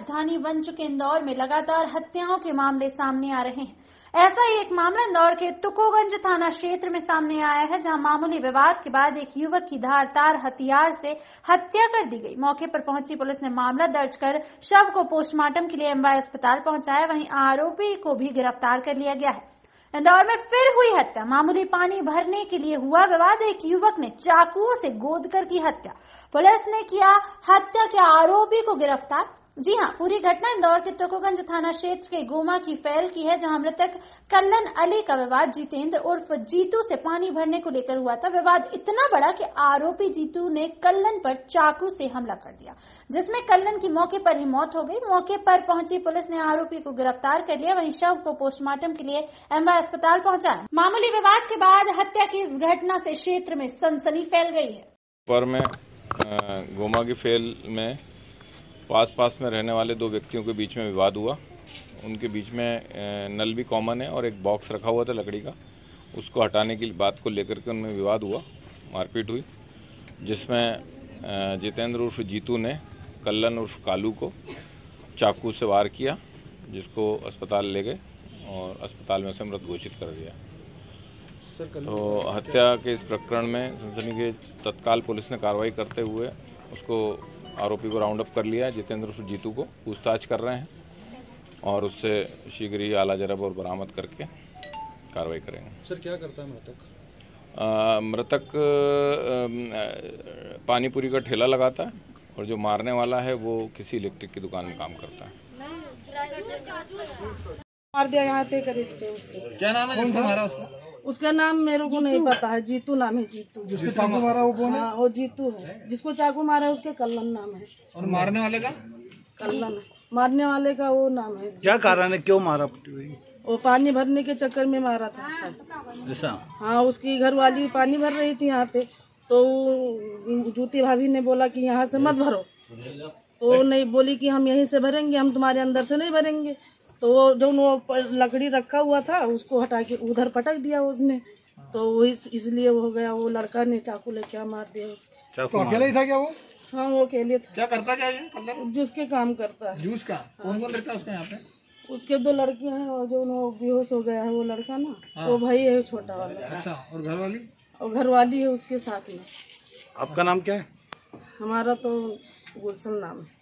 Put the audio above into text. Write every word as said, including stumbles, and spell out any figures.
राजधानी बन चुके इंदौर में लगातार हत्याओं के मामले सामने आ रहे हैं। ऐसा ही एक मामला इंदौर के तुकोगंज थाना क्षेत्र में सामने आया है, जहां मामूली विवाद के बाद एक युवक की धारदार हथियार से हत्या कर दी गई। मौके पर पहुंची पुलिस ने मामला दर्ज कर शव को पोस्टमार्टम के लिए एमवाय अस्पताल पहुंचाया। वहीं आरोपी को भी गिरफ्तार कर लिया गया है। इंदौर में फिर हुई हत्या। मामूली पानी भरने के लिए हुआ विवाद, एक युवक ने चाकुओं से गोदकर की हत्या। पुलिस ने किया हत्या के आरोपी को गिरफ्तार। जी हां, पूरी घटना इंदौर के तुकोगंज थाना क्षेत्र के गोमा की फैल की है, जहां मृतक कल्लन अली का विवाद जितेंद्र उर्फ जीतू से पानी भरने को लेकर हुआ था। विवाद इतना बड़ा कि आरोपी जीतू ने कल्लन पर चाकू से हमला कर दिया, जिसमें कल्लन की मौके पर ही मौत हो गई। मौके पर पहुंची पुलिस ने आरोपी को गिरफ्तार कर लिया। वहीं शव को पोस्टमार्टम के लिए एमवाय अस्पताल पहुंचाया। मामूली विवाद के बाद हत्या की इस घटना से क्षेत्र में सनसनी फैल गई है। पर में गोमा की फैल में पास पास में रहने वाले दो व्यक्तियों के बीच में विवाद हुआ। उनके बीच में नल भी कॉमन है और एक बॉक्स रखा हुआ था लकड़ी का, उसको हटाने की बात को लेकर के उनमें विवाद हुआ, मारपीट हुई, जिसमें जितेंद्र उर्फ जीतू ने कल्लन उर्फ कालू को चाकू से वार किया, जिसको अस्पताल ले गए और अस्पताल में से मृत घोषित कर दिया। तो हत्या के इस प्रकरण में सनसनी के तत्काल पुलिस ने कार्रवाई करते हुए उसको आरोपी को राउंड अप कर लिया है। जितेंद्र उर्फ जीतू को पूछताछ कर रहे हैं और उससे शीघ्र ही आला जरब और बरामद करके कार्रवाई करेंगे। सर, क्या करता है मृतक? मृतक पानी पूरी का ठेला लगाता है और जो मारने वाला है वो किसी इलेक्ट्रिक की दुकान में काम करता है। मार दिया यहाँ पे करीब के उसके। क्या नाम है जिसने मारा उसको? उसका नाम मेरे को नहीं पता है। जीतू नाम है। जीतू जिसको चाकू मारा वो कौन है? हाँ, वो जीतू है। जिसको चाकू मारा है उसके कल्लन नाम है। और मारने वाले का? कल्लन। मारने वाले का वो नाम है। क्या कारण है, क्यों मारा? वो पानी भरने के चक्कर में मारा था सब। ऐसा? हाँ, उसकी घरवाली पानी भर रही थी यहाँ पे, तो जूती भाभी ने बोला कि यहाँ से मत भरो, तो नहीं बोली कि हम यहीं से भरेंगे, हम तुम्हारे अंदर से नहीं भरेंगे। तो वो जो वो लकड़ी रखा हुआ था उसको हटा के उधर पटक दिया उसने, तो इस इसलिए वो हो गया। वो लड़का ने चाकू लेके मार दिया उसके। तो अकेला ही था क्या वो? हाँ, वो अकेले था। क्या करता क्या ये कल्लन? जिसके काम करता है। जूस का? कौन कौन रहता है उसका यहाँ पे? उसके दो लड़कियां हैं और जो वो बेहोश हो गया है वो लड़का ना, हाँ। वो भाई है छोटा वाला। अच्छा, और घर वाली? और घर वाली है उसके साथ में। आपका नाम क्या है? हमारा तो गुलशन नाम है।